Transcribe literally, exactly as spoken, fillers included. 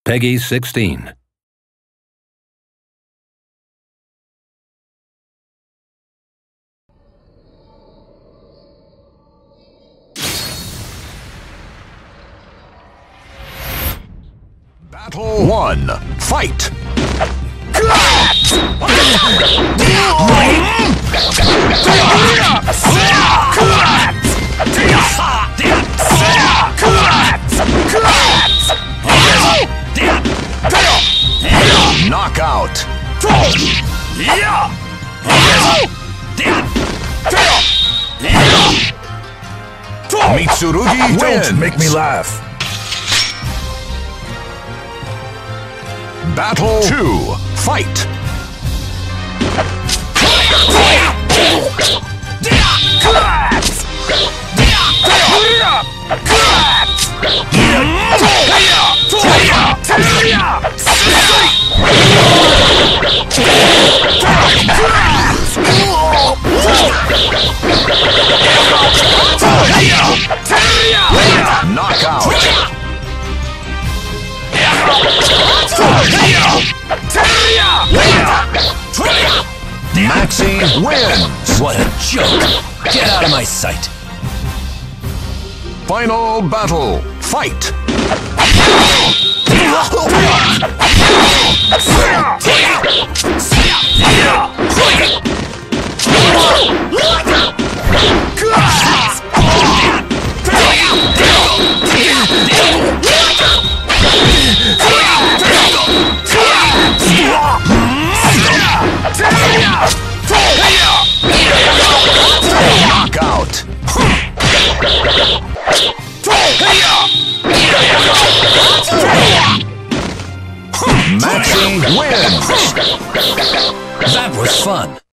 Peggy sixteen. Battle one. Fight! Knockout! Mitsurugi wins! Don't make me laugh! Battle two. Fight! Knockout! Maxi wins! What a joke! Get out of my sight! Final battle. Fight! Knockout! Maxi wins! That was fun!